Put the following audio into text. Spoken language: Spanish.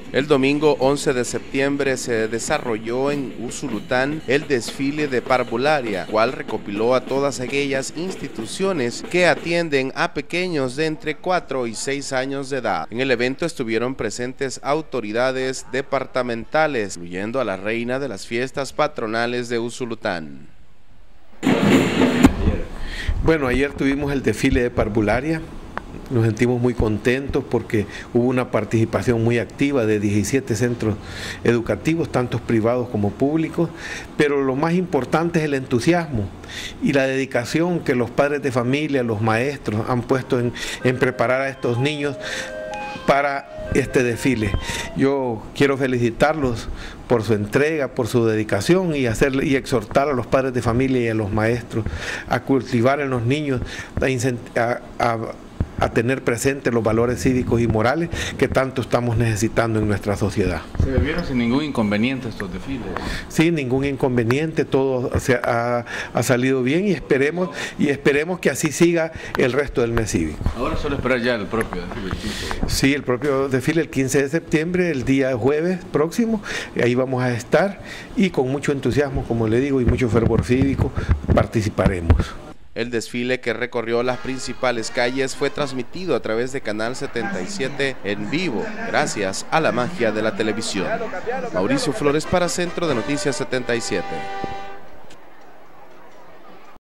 El domingo 11 de septiembre se desarrolló en Usulután el desfile de parvularia, cual recopiló a todas aquellas instituciones que atienden a pequeños de entre 4 y 6 años de edad. En el evento estuvieron presentes autoridades departamentales, incluyendo a la reina de las fiestas patronales de Usulután. Bueno, ayer tuvimos el desfile de parvularia. Nos sentimos muy contentos porque hubo una participación muy activa de 17 centros educativos, tanto privados como públicos, pero lo más importante es el entusiasmo y la dedicación que los padres de familia, los maestros han puesto en preparar a estos niños para este desfile. Yo quiero felicitarlos por su entrega, por su dedicación y exhortar a los padres de familia y a los maestros a cultivar en los niños, a tener presentes los valores cívicos y morales que tanto estamos necesitando en nuestra sociedad. ¿Se vivieron sin ningún inconveniente estos desfiles? Sí, ningún inconveniente, todo ha salido bien y esperemos que así siga el resto del mes cívico. Ahora solo esperar ya el propio desfile. Sí, el propio desfile el 15 de septiembre, el día jueves próximo, ahí vamos a estar y con mucho entusiasmo, como le digo, y mucho fervor cívico participaremos. El desfile, que recorrió las principales calles, fue transmitido a través de Canal 77 en vivo, gracias a la magia de la televisión. Mauricio Flores para Centro de Noticias 77.